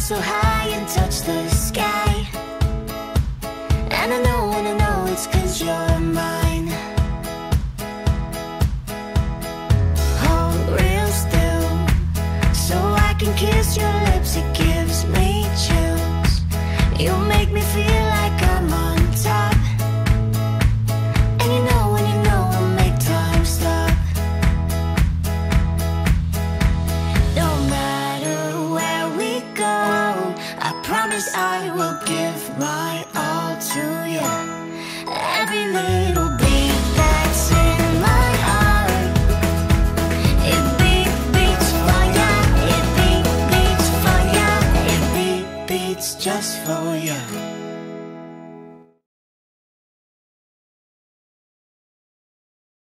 so high and touch the sky. And I know it's 'cause you're mine. Hold real still, so I can kiss your lips. It gives me chills. You make me feel like I'm on top. And you know when you know we'll make time stop. No matter where we go, I promise I will give my all to you. Every little beat that's in my heart, it beats for ya. It beats for ya. It beats just for